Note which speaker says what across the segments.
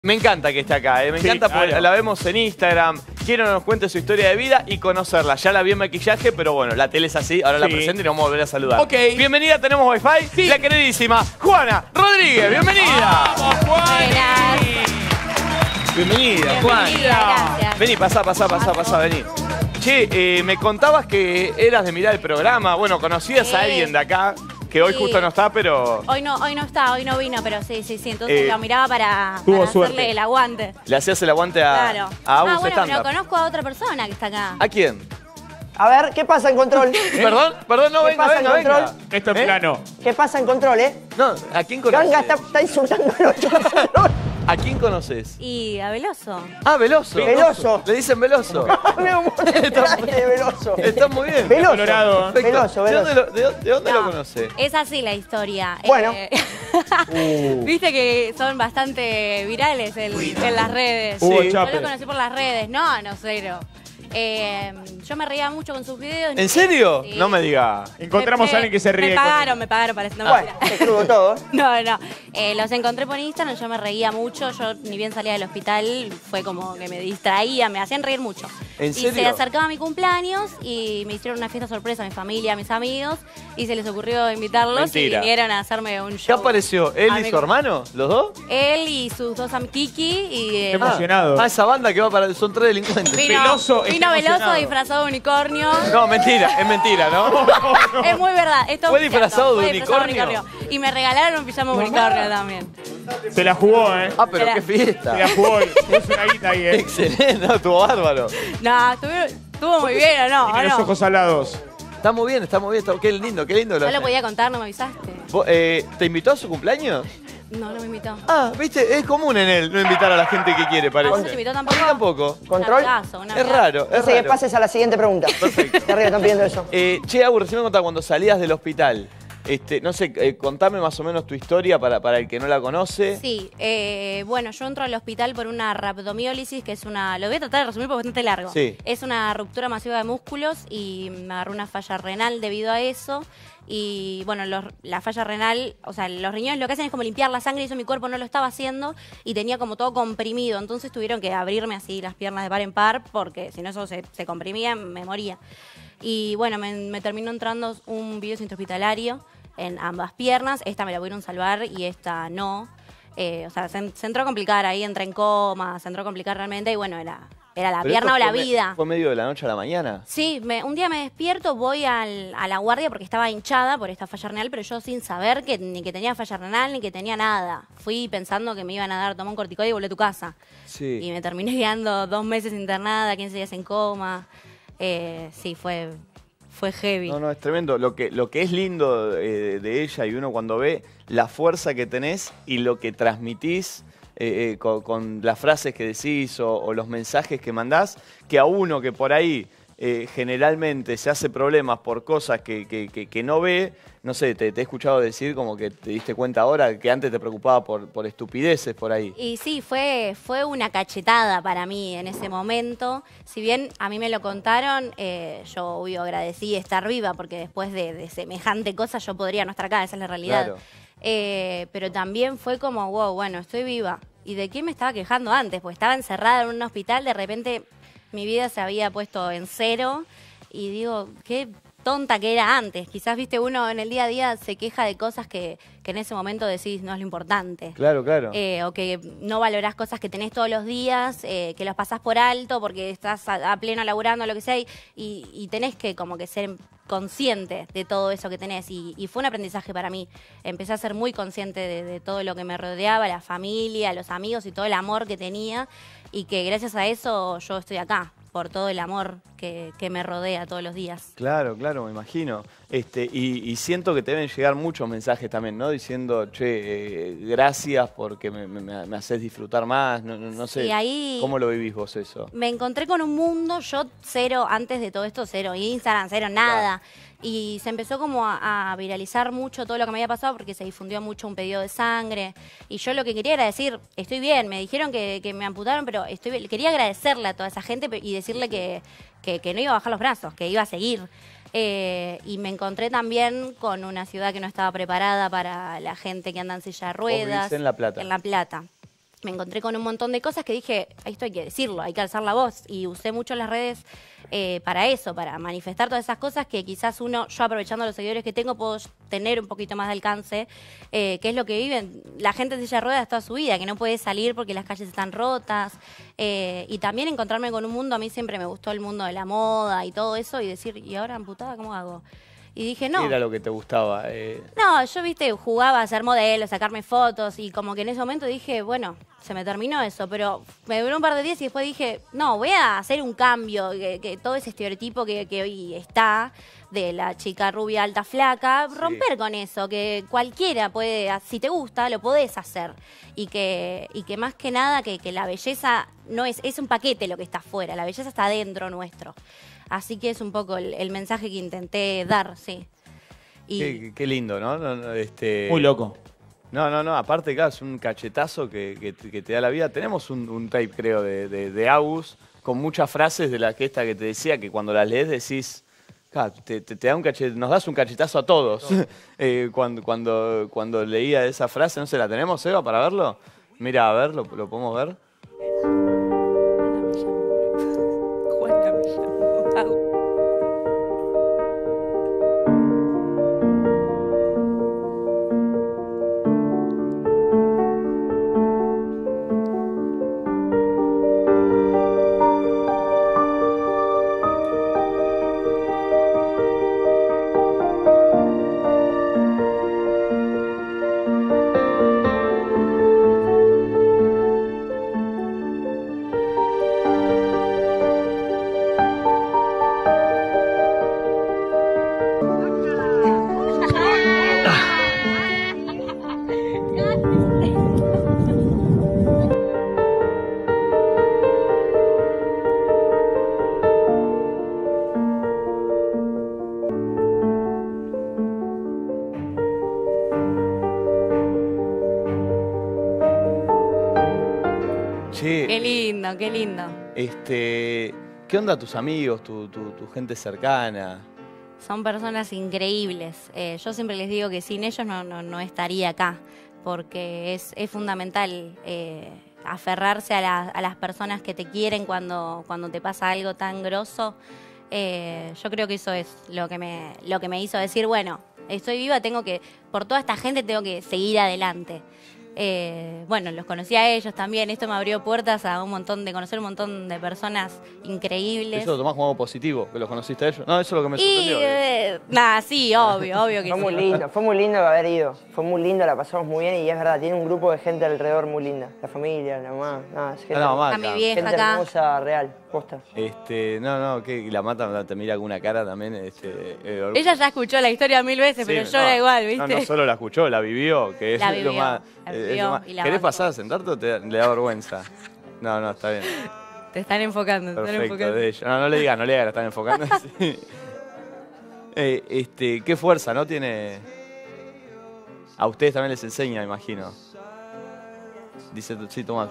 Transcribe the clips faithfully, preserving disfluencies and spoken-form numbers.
Speaker 1: Me encanta que esté acá, ¿eh? me
Speaker 2: Sí,
Speaker 1: encanta porque
Speaker 2: claro.
Speaker 1: la vemos en Instagram. Quiero que nos cuente su historia de vida y conocerla. Ya la vi en maquillaje, pero bueno, la tele es así. Ahora la
Speaker 2: Sí.
Speaker 1: presento y nos vamos a volver a saludar.
Speaker 2: Ok.
Speaker 1: Bienvenida, tenemos Wi-Fi.
Speaker 2: Sí.
Speaker 1: La queridísima Juana Rodríguez. Bienvenida.
Speaker 2: ¡Vamos, Juan!
Speaker 1: Bienvenida, Juan.
Speaker 3: Gracias.
Speaker 1: Vení, pasá, pasá, pasá, pasá, vení. Che, eh, me contabas que eras de mirar el programa. Bueno, conocías
Speaker 3: Sí.
Speaker 1: a alguien de acá, que hoy
Speaker 3: Sí.
Speaker 1: justo no está, pero
Speaker 3: Hoy no, hoy no está, hoy no vino, pero sí, sí, sí. Entonces
Speaker 1: Eh,
Speaker 3: lo miraba para,
Speaker 2: tuvo
Speaker 3: para
Speaker 2: suerte.
Speaker 3: hacerle el aguante.
Speaker 1: le hacías el aguante a,
Speaker 3: Claro.
Speaker 1: a Agus
Speaker 3: ah, bueno,
Speaker 1: Stand
Speaker 3: pero
Speaker 1: Up.
Speaker 3: conozco a otra persona que está acá.
Speaker 1: ¿A quién?
Speaker 4: A ver, ¿qué pasa en control?
Speaker 1: Perdón, perdón, no
Speaker 4: ¿Qué
Speaker 1: venga,
Speaker 4: pasa,
Speaker 1: venga, venga.
Speaker 4: control?
Speaker 2: Esto en
Speaker 1: ¿Eh?
Speaker 2: plano.
Speaker 4: ¿Qué pasa en control, eh?
Speaker 1: No, ¿a quién conoces?
Speaker 4: Ganga está, está insultando a los
Speaker 1: ¿A quién conoces?
Speaker 3: Y a Veloso.
Speaker 1: Ah, Veloso.
Speaker 4: Veloso.
Speaker 1: Le dicen Veloso.
Speaker 4: Me de Veloso.
Speaker 1: Está muy bien.
Speaker 4: Veloso.
Speaker 2: Colorado, ¿eh?
Speaker 1: Perfecto.
Speaker 4: Veloso,
Speaker 1: ¿De dónde,
Speaker 4: Veloso.
Speaker 1: lo, de, dónde- de dónde lo
Speaker 3: No,
Speaker 1: conoce?
Speaker 3: Es así la historia.
Speaker 4: Bueno.
Speaker 3: Eh,
Speaker 1: Uh.
Speaker 3: Viste que son bastante virales en, en las redes.
Speaker 2: Hugo
Speaker 1: Sí.
Speaker 3: Yo
Speaker 2: Chape.
Speaker 3: lo conocí por las redes. No, no, cero. Eh, yo me reía mucho con sus videos.
Speaker 1: ¿En serio?
Speaker 3: Sí.
Speaker 1: No me diga.
Speaker 2: Encontramos
Speaker 3: Me-
Speaker 2: a alguien que se ríe.
Speaker 3: Me
Speaker 2: con
Speaker 3: pagaron,
Speaker 2: él.
Speaker 3: me pagaron para eso. No,
Speaker 4: Bueno,
Speaker 3: mentira.
Speaker 4: te crudo todo.
Speaker 3: No, no. Eh, los encontré por Instagram, yo me reía mucho. Yo ni bien salía del hospital, fue como que me distraía, me hacían reír mucho.
Speaker 1: ¿En
Speaker 3: Y
Speaker 1: serio?
Speaker 3: se acercaba mi cumpleaños y me hicieron una fiesta sorpresa a mi familia, a mis amigos, y se les ocurrió invitarlos
Speaker 1: Mentira.
Speaker 3: y vinieron a hacerme un
Speaker 1: ¿Qué
Speaker 3: show.
Speaker 1: apareció? ¿Él
Speaker 3: A
Speaker 1: y
Speaker 3: mi
Speaker 1: su
Speaker 3: cum-
Speaker 1: hermano? ¿Los dos?
Speaker 3: Él y sus dos amigos, Kiki y... eh,
Speaker 2: Qué emocionado.
Speaker 1: Ah, esa banda que va para... Son tres delincuentes.
Speaker 3: vino,
Speaker 2: Veloso, está
Speaker 3: vino Veloso
Speaker 2: emocionado.
Speaker 3: disfrazado de unicornio.
Speaker 1: No, mentira, es mentira, ¿no?
Speaker 3: Es muy verdad. Esto
Speaker 1: ¿Fue
Speaker 3: es cierto,
Speaker 1: disfrazado de
Speaker 3: fue disfrazado
Speaker 1: unicornio?
Speaker 3: Y me regalaron un pijama unicornio también.
Speaker 2: Se la jugó, ¿eh?
Speaker 1: Ah, pero
Speaker 3: Era-
Speaker 1: qué fiesta.
Speaker 2: Se la jugó. Puso una guita ahí, ¿eh?
Speaker 1: Excelente, no, estuvo bárbaro.
Speaker 3: No, estuvo, estuvo muy bien, ¿o no?
Speaker 2: Tiene
Speaker 3: ¿O
Speaker 2: los
Speaker 3: no?
Speaker 2: ojos salados.
Speaker 1: Está muy bien, está muy bien. Está... Qué lindo, qué lindo. que
Speaker 3: No
Speaker 1: hace.
Speaker 3: lo podía contar, no me avisaste.
Speaker 1: ¿Vos, eh, ¿Te invitó a su cumpleaños?
Speaker 3: No, no me invitó.
Speaker 1: Ah, viste, es común en él no invitar a la gente que quiere,
Speaker 3: ¿A vos no
Speaker 1: parece.
Speaker 3: te invitó
Speaker 1: A
Speaker 3: tampoco?
Speaker 1: mí tampoco.
Speaker 4: ¿Control?
Speaker 3: Un abrazo, un
Speaker 1: Es
Speaker 3: abrazo.
Speaker 1: raro, es
Speaker 4: Dice que
Speaker 1: raro.
Speaker 4: pases a la siguiente pregunta.
Speaker 1: Perfecto.
Speaker 4: De arriba están pidiendo eso.
Speaker 1: Eh, che, Agus, recién me contaba cuando salías del hospital. Este, no sé, eh, contame más o menos tu historia para, para el que no la conoce.
Speaker 3: Sí, eh, bueno, yo entro al hospital por una rhabdomiólisis, que es una... Lo voy a tratar de resumir porque es bastante largo.
Speaker 1: Sí.
Speaker 3: Es una ruptura masiva de músculos y me agarró una falla renal debido a eso. Y bueno, los- la falla renal, o sea, los riñones lo que hacen es como limpiar la sangre y eso mi cuerpo no lo estaba haciendo y tenía como todo comprimido. Entonces tuvieron que abrirme así las piernas de par en par porque si no eso se, se comprimía, me moría. Y bueno, me, me terminó entrando un virus intrahospitalario en ambas piernas. Esta me la pudieron salvar y esta no. Eh, o sea, se, se entró a complicar ahí, entré en coma, se entró a complicar realmente y bueno, era, era la
Speaker 1: Pero
Speaker 3: pierna o
Speaker 1: esto
Speaker 3: la
Speaker 1: fue me-
Speaker 3: vida.
Speaker 1: ¿Fue medio de la noche a la mañana?
Speaker 3: Sí, me- un día me despierto, voy al- a la guardia porque estaba hinchada por esta falla renal, pero yo sin saber que ni que tenía falla renal ni que tenía nada. Fui pensando que me iban a dar, tomar un corticoide y volví a tu casa.
Speaker 1: Sí.
Speaker 3: Y me terminé quedando dos meses internada, quince días en coma. Eh, sí, fue, fue heavy.
Speaker 1: No, no, es tremendo. Lo que, lo que es lindo eh, de ella y uno cuando ve la fuerza que tenés y lo que transmitís eh, eh, con, con las frases que decís o, o los mensajes que mandás, que a uno que por ahí eh, generalmente se hace problemas por cosas que, que- que- que no ve, no sé, te, te he escuchado decir como que te diste cuenta ahora que antes te preocupaba por, por estupideces por ahí.
Speaker 3: Y sí, fue, fue una cachetada para mí en ese momento. Si bien a mí me lo contaron, eh, yo obvio agradecí estar viva porque después de, de semejante cosa yo podría no estar acá, esa es la realidad.
Speaker 1: Claro.
Speaker 3: Eh, pero también fue como, wow, bueno, estoy viva. ¿Y de qué me estaba quejando antes? Porque estaba encerrada en un hospital, de repente mi vida se había puesto en cero y digo, qué tonta que era antes. Quizás, viste, uno en el día a día se queja de cosas que, que en ese momento decís no es lo importante.
Speaker 1: Claro, claro.
Speaker 3: Eh, o que no valorás cosas que tenés todos los días, eh, que los pasás por alto porque estás a, a pleno laburando, lo que sea, y, y- y tenés que como que ser consciente de todo eso que tenés. Y, y fue un aprendizaje para mí. Empecé a ser muy consciente de, de todo lo que me rodeaba, la familia, los amigos y todo el amor que tenía. Y que gracias a eso yo estoy acá, por todo el amor que, que me rodea todos los días.
Speaker 1: Claro, claro, me imagino. Este, y, y siento que te deben llegar muchos mensajes también, ¿no? Diciendo, che, eh, gracias porque me, me- me haces disfrutar más, no, no- no sé.
Speaker 3: Y ahí-
Speaker 1: ¿Cómo lo vivís vos eso?
Speaker 3: Me encontré con un mundo, yo cero, antes de todo esto, cero Instagram, cero nada. Y se empezó como a, a viralizar mucho todo lo que me había pasado porque se difundió mucho un pedido de sangre. Y yo lo que quería era decir, estoy bien, me dijeron que, que me amputaron, pero estoy bien. Quería agradecerle a toda esa gente pe- y decirle que, que, que no iba a bajar los brazos, que iba a seguir. Eh, y me encontré también con una ciudad que no estaba preparada para la gente que anda en silla de ruedas.
Speaker 1: vivís en La Plata.
Speaker 3: En La Plata. me encontré con un montón de cosas que dije, esto hay que decirlo, hay que alzar la voz. Y usé mucho las redes eh, para eso, para manifestar todas esas cosas que quizás uno, yo aprovechando los seguidores que tengo, puedo tener un poquito más de alcance, eh, que es lo que viven la gente de silla de ruedas toda su vida, que no puede salir porque las calles están rotas. Eh, y también encontrarme con un mundo, a mí siempre me gustó el mundo de la moda y todo eso, y decir, ¿y ahora amputada cómo hago? Y dije, no.
Speaker 1: ¿Qué era lo que te gustaba? Eh...
Speaker 3: No, yo, viste, jugaba a ser modelo, sacarme fotos, y como que en ese momento dije, bueno, se me terminó eso, pero me duró un par de días y después dije, no, voy a hacer un cambio, que, que todo ese estereotipo que, que hoy está, de la chica rubia, alta, flaca,
Speaker 1: Sí.
Speaker 3: romper con eso, que cualquiera puede, si te gusta, lo podés hacer. Y que, y que más que nada, que, que la belleza no es, es un paquete lo que está afuera, la belleza está adentro nuestro. Así que es un poco el, el mensaje que intenté dar, sí. Y
Speaker 1: Qué, qué lindo, ¿no? No, no, este...
Speaker 2: Muy loco.
Speaker 1: No, no, no, aparte, claro, es un cachetazo que, que, que te da la vida. Tenemos un, un tape, creo, de, de, de Agus, con muchas frases de la que esta que te decía, que cuando las lees decís, claro, te, te, te da un cachet, nos das un cachetazo a todos. eh, cuando, cuando, cuando leía esa frase, no sé, ¿la tenemos, Eva, para verlo? Mira, a ver, ¿lo, lo podemos ver?
Speaker 3: Juana me llamó. Au.
Speaker 1: Che,
Speaker 3: Qué lindo, qué lindo.
Speaker 1: este, ¿qué onda tus amigos, tu, tu, tu gente cercana?
Speaker 3: Son personas increíbles. Eh, yo siempre les digo que sin ellos no, no, no estaría acá, porque es, es fundamental eh, aferrarse a, la- a las personas que te quieren cuando, cuando te pasa algo tan grosso. Eh, yo creo que eso es lo que me, lo que me hizo decir, bueno, estoy viva, tengo que, por toda esta gente tengo que seguir adelante. Eh, bueno, los conocí a ellos también, esto me abrió puertas a un montón de conocer un montón de personas increíbles.
Speaker 1: ¿Eso lo tomás como algo positivo, que los conociste a ellos? No, eso es lo que me
Speaker 3: Y,
Speaker 1: sorprendió.
Speaker 3: eh, nada, sí, obvio, obvio que
Speaker 4: Fue
Speaker 3: sí.
Speaker 4: muy lindo, fue muy lindo haber ido. Fue muy lindo, la pasamos muy bien y es verdad, tiene un grupo de gente alrededor muy linda. La familia, la mamá, nada, es gente,
Speaker 1: Ah, la mamá
Speaker 3: A mi
Speaker 1: acá.
Speaker 3: vieja
Speaker 4: gente
Speaker 3: acá.
Speaker 4: hermosa, real, posta.
Speaker 1: Este, no, no, que la mata te mira con una cara también. Este, eh, orgu-
Speaker 3: Ella ya escuchó la historia mil veces,
Speaker 1: Sí,
Speaker 3: pero
Speaker 1: no,
Speaker 3: llora igual, ¿viste?
Speaker 1: No, no solo la escuchó, la vivió, que es
Speaker 3: La
Speaker 1: lo
Speaker 3: vivió,
Speaker 1: más.
Speaker 3: la
Speaker 1: eh, es
Speaker 3: vivió
Speaker 1: lo más-
Speaker 3: y la
Speaker 1: ¿Querés
Speaker 3: bancó.
Speaker 1: pasar a sentarte o te da- le da vergüenza? No, no, está bien.
Speaker 3: Te están enfocando, te están
Speaker 1: Perfecto,
Speaker 3: enfocando.
Speaker 1: de ella. No, no le digas, no le digas, la están enfocando. Sí. Eh, este, qué fuerza, ¿no? Tiene. A ustedes también les enseña, imagino. Dice, sí, Tomás.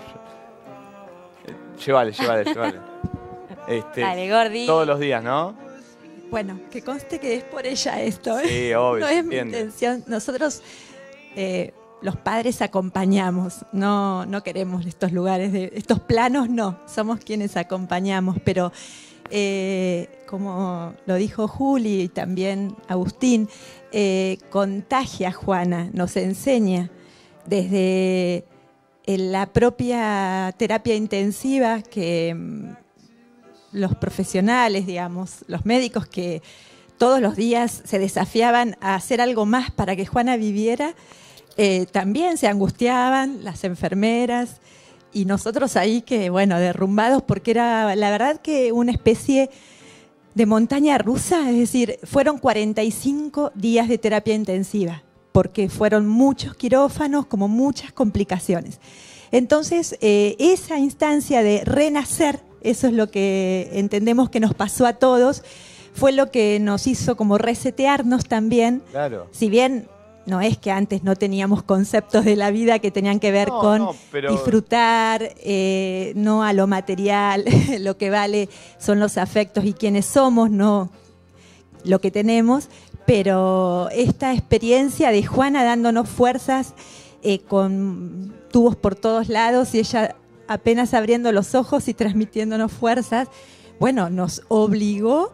Speaker 1: Eh, Llévale, llévale, llévale. Este,
Speaker 3: Dale, Gordi.
Speaker 1: todos los días, ¿no?
Speaker 5: Bueno, que conste que es por ella esto, ¿eh?
Speaker 1: Sí, obvio,
Speaker 5: No
Speaker 1: se
Speaker 5: es mi
Speaker 1: entiende.
Speaker 5: intención. Nosotros, eh, los padres, acompañamos. No, no queremos estos lugares, de, estos planos, no. Somos quienes acompañamos. Pero, eh, como lo dijo Juli y también Agustín, eh, contagia a Juana, nos enseña desde en la propia terapia intensiva que mm, los profesionales, digamos, los médicos que todos los días se desafiaban a hacer algo más para que Juana viviera, eh, también se angustiaban, las enfermeras, y nosotros ahí que, bueno, derrumbados, porque era la verdad que una especie de montaña rusa, es decir, fueron cuarenta y cinco días de terapia intensiva, porque fueron muchos quirófanos, como muchas complicaciones. Entonces, eh, esa instancia de renacer, eso es lo que entendemos que nos pasó a todos, fue lo que nos hizo como resetearnos también.
Speaker 1: Claro.
Speaker 5: Si bien no es que antes no teníamos conceptos de la vida que tenían que ver
Speaker 1: No,
Speaker 5: con
Speaker 1: no, pero-
Speaker 5: disfrutar, eh, no a lo material, lo que vale son los afectos y quiénes somos, no lo que tenemos, pero esta experiencia de Juana dándonos fuerzas eh, con tubos por todos lados y ella apenas abriendo los ojos y transmitiéndonos fuerzas, bueno, nos obligó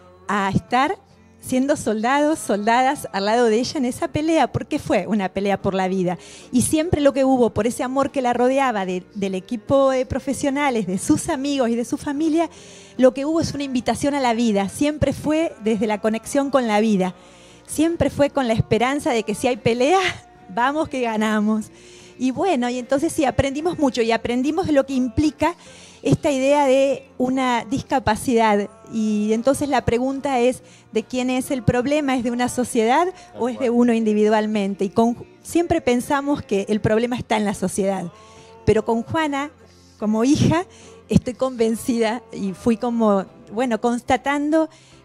Speaker 5: a estar siendo soldados, soldadas al lado de ella en esa pelea, porque fue una pelea por la vida. Y siempre lo que hubo, por ese amor que la rodeaba de, del equipo de profesionales, de sus amigos y de su familia, lo que hubo es una invitación a la vida. Siempre fue desde la conexión con la vida. Siempre fue con la esperanza de que si hay pelea, vamos que ganamos. Y bueno, y entonces sí, aprendimos mucho y aprendimos de lo que implica esta idea de una discapacidad. Y entonces la pregunta es, ¿de quién es el problema? ¿Es de una sociedad o es de uno individualmente? Y con, siempre pensamos que el problema está en la sociedad. Pero con Juana, como hija, estoy convencida y fui como, bueno, constatando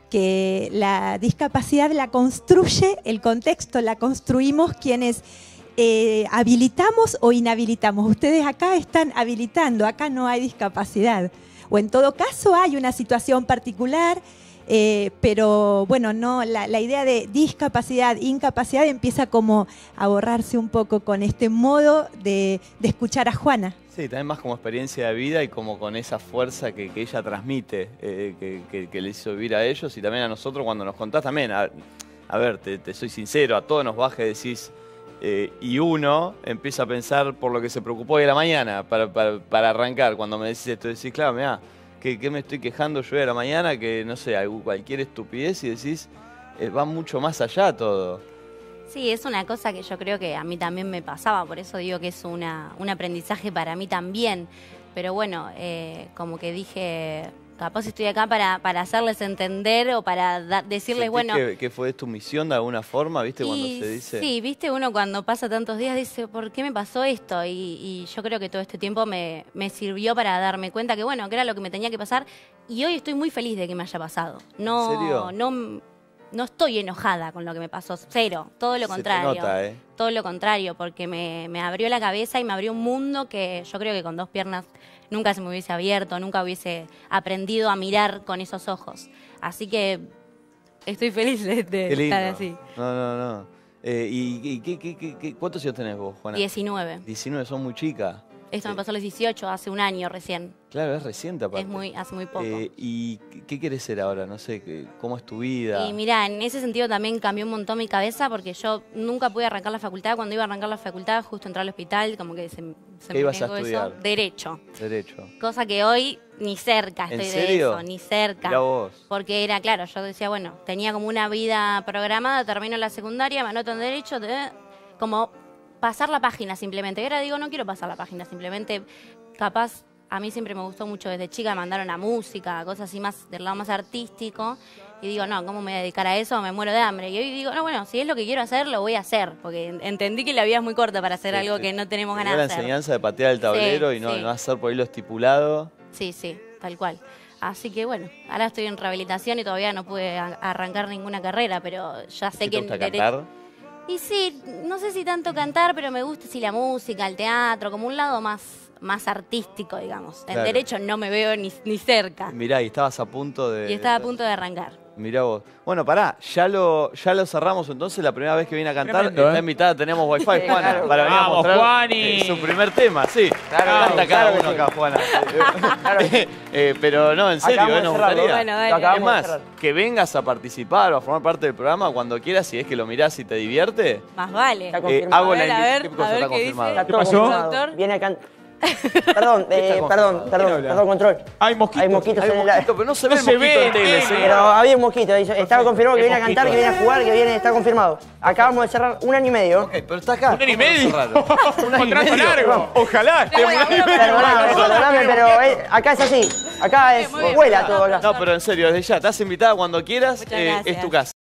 Speaker 5: que la discapacidad la construye el contexto, la construimos quienes eh, habilitamos o inhabilitamos. Ustedes acá están habilitando, acá no hay discapacidad. O en todo caso hay una situación particular, eh, pero bueno, no, la, la idea de discapacidad, incapacidad empieza como a borrarse un poco con este modo de, de escuchar a Juana.
Speaker 1: Sí, también más como experiencia de vida y como con esa fuerza que, que ella transmite, eh, que, que, que le hizo vivir a ellos y también a nosotros cuando nos contás también. A, a ver, te, te soy sincero, a todos nos baja y decís, eh, y uno empieza a pensar por lo que se preocupó hoy a la mañana para, para, para arrancar. Cuando me decís esto, decís, claro, mirá, ¿qué, qué me estoy quejando yo de la mañana? Que no sé, cualquier estupidez y decís, eh, va mucho más allá todo.
Speaker 3: Sí, es una cosa que yo creo que a mí también me pasaba, por eso digo que es una, un aprendizaje para mí también. Pero bueno, eh, como que dije, capaz estoy acá para, para hacerles entender o para da, decirles, bueno...
Speaker 1: Que, que fue tu misión de alguna forma, ¿viste?
Speaker 3: Y,
Speaker 1: Cuando se dice...
Speaker 3: Sí, ¿viste? Uno cuando pasa tantos días dice, ¿por qué me pasó esto? Y, y yo creo que todo este tiempo me, me sirvió para darme cuenta que, bueno, que era lo que me tenía que pasar. Y hoy estoy muy feliz de que me haya pasado. No,
Speaker 1: ¿En serio?
Speaker 3: No... No estoy enojada con lo que me pasó, cero, todo lo contrario.
Speaker 1: Se te nota, ¿eh?
Speaker 3: Todo lo contrario, porque me, me abrió la cabeza y me abrió un mundo que yo creo que con dos piernas nunca se me hubiese abierto, nunca hubiese aprendido a mirar con esos ojos. Así que estoy feliz de, de estar así.
Speaker 1: No, no, no. Eh, ¿Y, y qué, qué, qué, qué, cuántos años tenés vos, Juana?
Speaker 3: diecinueve.
Speaker 1: diecinueve, son muy chicas.
Speaker 3: Esto
Speaker 1: sí.
Speaker 3: me pasó a los dieciocho, hace un año recién.
Speaker 1: Claro, es reciente aparte.
Speaker 3: Es muy, hace muy poco.
Speaker 1: Eh, ¿Y qué quieres ser ahora? No sé, ¿cómo es tu vida?
Speaker 3: Y mirá, en ese sentido también cambió un montón mi cabeza porque yo nunca pude arrancar la facultad. Cuando iba a arrancar la facultad, justo entré al hospital, como que se, se
Speaker 1: ¿Qué
Speaker 3: me
Speaker 1: ibas a
Speaker 3: negó
Speaker 1: estudiar?
Speaker 3: eso. Derecho.
Speaker 1: Derecho.
Speaker 3: Cosa que hoy ni cerca
Speaker 1: ¿En
Speaker 3: estoy
Speaker 1: serio?
Speaker 3: de eso, ni cerca.
Speaker 1: Mirá vos.
Speaker 3: Porque era, claro, yo decía, bueno, tenía como una vida programada, termino la secundaria, me anoto en Derecho, te- como pasar la página simplemente. Y ahora digo, no quiero pasar la página, simplemente capaz... A mí siempre me gustó mucho desde chica, me mandaron a música, cosas así más del lado más artístico. Y digo, no, ¿cómo me voy a dedicar a eso? Me muero de hambre. Y hoy digo, no, bueno, si es lo que quiero hacer, lo voy a hacer. Porque entendí que la vida es muy corta para hacer
Speaker 1: Sí,
Speaker 3: algo
Speaker 1: sí.
Speaker 3: que no tenemos
Speaker 1: Te
Speaker 3: ganas
Speaker 1: dio
Speaker 3: de
Speaker 1: la
Speaker 3: hacer.
Speaker 1: enseñanza de patear el tablero
Speaker 3: Sí,
Speaker 1: y no,
Speaker 3: sí.
Speaker 1: no hacer por ahí lo estipulado.
Speaker 3: Sí, sí, tal cual. Así que bueno, ahora estoy en rehabilitación y todavía no pude a- arrancar ninguna carrera, pero ya sé
Speaker 1: ¿Sí
Speaker 3: que
Speaker 1: te
Speaker 3: en
Speaker 1: gusta
Speaker 3: derecho-
Speaker 1: cantar?
Speaker 3: Y sí, no sé si tanto cantar, pero me gusta sí la música, el teatro, como un lado más, más artístico, digamos. En
Speaker 1: Claro.
Speaker 3: derecho no me veo ni, ni cerca.
Speaker 1: Mirá, y estabas a punto de...
Speaker 3: Y estaba a punto de arrancar.
Speaker 1: Mirá vos. Bueno, pará, ya lo, ya lo cerramos entonces. La primera vez que viene a cantar,
Speaker 2: Tremendo,
Speaker 1: está
Speaker 2: ¿eh?
Speaker 1: invitada, tenemos wifi,
Speaker 4: Sí,
Speaker 1: Juana,
Speaker 4: claro.
Speaker 1: para venir a
Speaker 2: Vamos,
Speaker 1: mostrar
Speaker 2: Juani.
Speaker 1: eh, su primer tema, sí.
Speaker 4: Claro,
Speaker 1: Canta
Speaker 4: claro,
Speaker 1: cada
Speaker 4: claro
Speaker 1: uno
Speaker 4: que
Speaker 1: acá, Juana.
Speaker 4: Claro que sí.
Speaker 1: Eh, pero no, en serio,
Speaker 4: Acabamos
Speaker 1: eh, nos
Speaker 4: de cerrarlo.
Speaker 1: gustaría.
Speaker 3: Bueno, dale.
Speaker 4: Lo acabamos
Speaker 1: Es
Speaker 4: de
Speaker 1: más,
Speaker 4: cerrar.
Speaker 1: que vengas a participar o a formar parte del programa cuando quieras, si es que lo mirás y te divierte.
Speaker 3: Más vale.
Speaker 4: Está
Speaker 1: Eh,
Speaker 4: confirmado.
Speaker 1: hago
Speaker 3: A
Speaker 1: la
Speaker 3: ver, a
Speaker 1: invi-
Speaker 3: ver,
Speaker 1: ¿Qué
Speaker 3: a
Speaker 1: cosa
Speaker 3: ver
Speaker 1: está
Speaker 3: qué dice.
Speaker 1: confirmado?
Speaker 4: Está
Speaker 2: ¿Qué
Speaker 4: todo
Speaker 2: pasó?
Speaker 4: confirmado.
Speaker 3: Doctor.
Speaker 4: Viene a cantar. Perdón, eh,
Speaker 1: está
Speaker 4: perdón,
Speaker 1: confirmado?
Speaker 4: perdón,
Speaker 2: ¿Quién habla?
Speaker 4: perdón, control.
Speaker 2: Hay mosquitos.
Speaker 4: Hay mosquitos
Speaker 1: Hay
Speaker 4: en
Speaker 1: un
Speaker 4: el aire.
Speaker 1: mosquito, pero no se
Speaker 2: No
Speaker 1: ve el
Speaker 2: se
Speaker 1: mosquito
Speaker 2: ve,
Speaker 1: en tele,
Speaker 2: nene.
Speaker 1: señor.
Speaker 4: Pero había un mosquito, dice- estaba confirmado que
Speaker 2: ¿Qué
Speaker 4: viene a cantar, que
Speaker 2: mosquito?
Speaker 4: viene a jugar, que viene, está confirmado. Acabamos de cerrar un año y medio.
Speaker 1: Ok, pero está acá.
Speaker 2: Un año y
Speaker 1: ¿Cómo lo
Speaker 2: medio.
Speaker 1: cerraron? Un año y
Speaker 2: Contrato
Speaker 1: medio.
Speaker 2: largo. Ojalá esté un año y medio.
Speaker 4: Perdóname, perdóname, pero eh, acá es así. Acá es,
Speaker 3: Muy bien,
Speaker 4: vuela
Speaker 3: muy
Speaker 4: todo
Speaker 3: bien.
Speaker 4: acá.
Speaker 1: No, pero en serio, desde ya, estás invitada cuando quieras,
Speaker 3: Muchas
Speaker 1: eh, es
Speaker 3: gracias.
Speaker 1: tu casa.